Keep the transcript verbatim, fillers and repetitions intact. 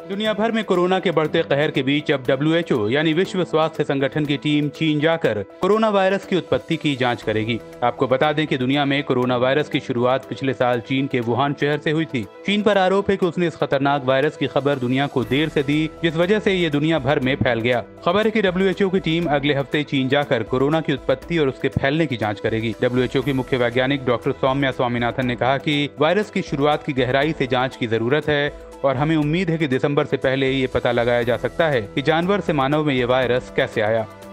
दुनिया भर में कोरोना के बढ़ते कहर के बीच अब डब्ल्यू एच ओ यानी विश्व स्वास्थ्य संगठन की टीम चीन जाकर कोरोना वायरस की उत्पत्ति की जांच करेगी। आपको बता दें कि दुनिया में कोरोना वायरस की शुरुआत पिछले साल चीन के वुहान शहर से हुई थी। चीन पर आरोप है कि उसने इस खतरनाक वायरस की खबर दुनिया को देर से दी, जिस वजह से ये दुनिया भर में फैल गया। खबर है कि डब्ल्यू एच ओ की टीम अगले हफ्ते चीन जाकर कोरोना की उत्पत्ति और उसके फैलने की जाँच करेगी। डब्ल्यू एच ओ की मुख्य वैज्ञानिक डॉक्टर सौम्या स्वामीनाथन ने कहा कि वायरस की शुरुआत की गहराई से जाँच की जरूरत है और हमें उम्मीद है कि दिसंबर से पहले ये पता लगाया जा सकता है कि जानवर से मानव में ये वायरस कैसे आया।